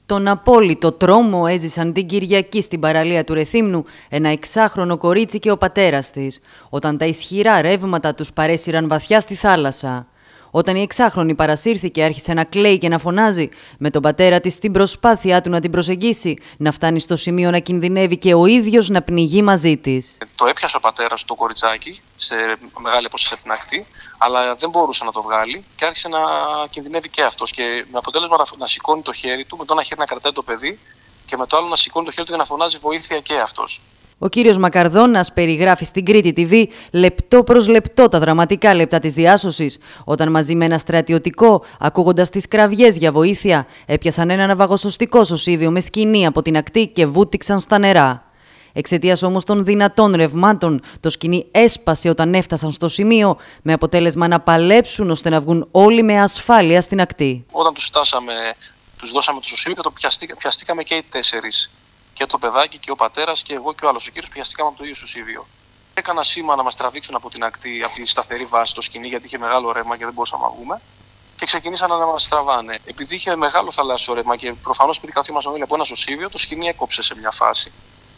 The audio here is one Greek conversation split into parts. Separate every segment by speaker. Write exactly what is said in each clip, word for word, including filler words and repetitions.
Speaker 1: Τον απόλυτο τρόμο έζησαν την Κυριακή στην παραλία του Ρεθύμνου ένα εξάχρονο κορίτσι και ο πατέρας της, όταν τα ισχυρά ρεύματα τους παρέσυραν βαθιά στη θάλασσα. Όταν η εξάχρονη παρασύρθηκε, άρχισε να κλαίει και να φωνάζει, με τον πατέρα της στην προσπάθειά του να την προσεγγίσει, να φτάνει στο σημείο να κινδυνεύει και ο ίδιος να πνιγεί μαζί της.
Speaker 2: Το έπιασε ο πατέρας του το κοριτσάκι σε μεγάλη απόσταση από την ακτή, αλλά δεν μπορούσε να το βγάλει και άρχισε να κινδυνεύει και αυτός. Και με αποτέλεσμα να σηκώνει το χέρι του, με το ένα χέρι να κρατάει το παιδί και με το άλλο να σηκώνει το χέρι του για να φωνάζει βοήθεια και αυτός.
Speaker 1: Ο κύριος Μακαρδώνας περιγράφει στην Κρήτη τι βι λεπτό προς λεπτό τα δραματικά λεπτά της διάσωσης, όταν μαζί με ένα στρατιωτικό, ακούγοντας τις κραυγές για βοήθεια, έπιασαν ένα ναυαγοσωστικό σωσίβιο με σκοινή από την ακτή και βούτυξαν στα νερά. Εξαιτίας όμως των δυνατών ρευμάτων, το σκοινί έσπασε όταν έφτασαν στο σημείο, με αποτέλεσμα να παλέψουν ώστε να βγουν όλοι με ασφάλεια στην ακτή.
Speaker 2: Όταν τους φτάσαμε, τους δώσαμε το σωσίβιο και το πιαστήκα, πιαστήκαμε και οι τέσσερις. Και το παιδάκι και ο πατέρας και εγώ και ο άλλος. Ο κύριος πιαστήκαμε από το ίδιο σωσίβιο. Έκανα σήμα να μας τραβήξουν από την ακτή, από τη σταθερή βάση το σκοινί, γιατί είχε μεγάλο ρεύμα και δεν μπορούσαμε να βγούμε. Και ξεκινήσαν να μας τραβάνε. Επειδή είχε μεγάλο θαλάσσιο ρεύμα και προφανώς επειδή καθόμασταν όλοι από ένα σωσίβιο, το σκοινί έκοψε σε μια φάση.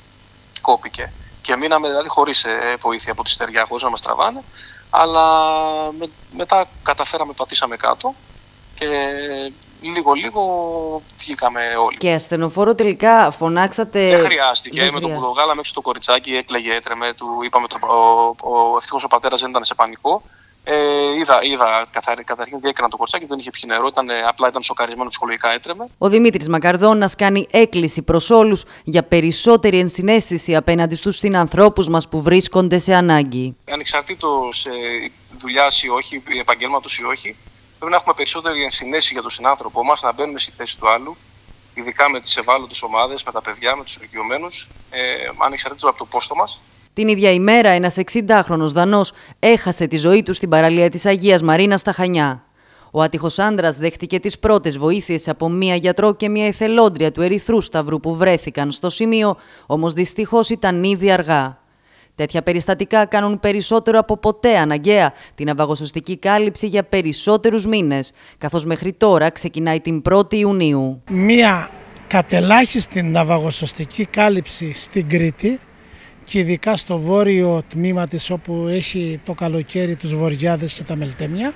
Speaker 2: Κόπηκε. Και μείναμε δηλαδή χωρίς βοήθεια από τη στεριά, χωρίς να μας τραβάνε. Αλλά με, μετά καταφέραμε, πατήσαμε κάτω. Και λίγο-λίγο βγήκαμε όλοι.
Speaker 1: Και ασθενοφόρο τελικά φωνάξατε.
Speaker 2: Δεν χρειάστηκε.
Speaker 1: Δεν
Speaker 2: με το που το βγάλαμε έξω το κοριτσάκι, έκλαιγε, έτρεμε. Του είπαμε το, ο, ο, ευτυχώς ο πατέρας δεν ήταν σε πανικό. Ε, είδα, είδα καταρχήν διέκαινα το κοριτσάκι, δεν είχε πιει νερό, ήταν, απλά ήταν σοκαρισμένο, ψυχολογικά έτρεμε.
Speaker 1: Ο Δημήτρης Μακαρδώνας κάνει έκκληση προς όλους για περισσότερη ενσυναίσθηση απέναντι στους συνανθρώπους μας που βρίσκονται σε ανάγκη.
Speaker 2: Ανεξαρτήτως ε, δουλειάς ή όχι, επαγγέλματος ή όχι. Πρέπει να έχουμε περισσότερη ενσυναίσθηση για τον συνάνθρωπό μας, να μπαίνουμε στη θέση του άλλου, ειδικά με τις ευάλωτες ομάδες, με τα παιδιά, με τους ηλικιωμένους, ε, ανεξαρτήτως από το πόστο μας.
Speaker 1: Την ίδια ημέρα, ένας εξηντάχρονος Δανός έχασε τη ζωή του στην παραλία της Αγίας Μαρίνας στα Χανιά. Ο άτυχος άντρας δέχτηκε τις πρώτες βοήθειες από μία γιατρό και μία εθελόντρια του Ερυθρού Σταυρού που βρέθηκαν στο σημείο, όμως δυστυχώς ήταν ήδη αργά. Τέτοια περιστατικά κάνουν περισσότερο από ποτέ αναγκαία την ναυαγοσωστική κάλυψη για περισσότερους μήνες, καθώς μέχρι τώρα ξεκινάει την πρώτη Ιουνίου.
Speaker 3: Μία κατελάχιστη ναυαγοσωστική κάλυψη στην Κρήτη και ειδικά στο βόρειο τμήμα της, όπου έχει το καλοκαίρι τους βοριάδες και τα μελτέμια,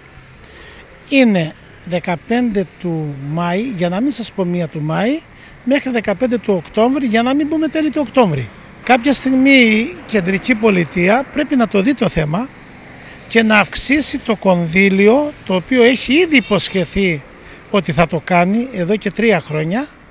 Speaker 3: είναι δεκαπέντε του Μάη, για να μην σας πω μία του Μάη, μέχρι δεκαπέντε του Οκτώβρη, για να μην πούμε τέλη του Οκτώβρη. Κάποια στιγμή η κεντρική πολιτεία πρέπει να το δει το θέμα και να αυξήσει το κονδύλιο, το οποίο έχει ήδη υποσχεθεί ότι θα το κάνει εδώ και τρία χρόνια,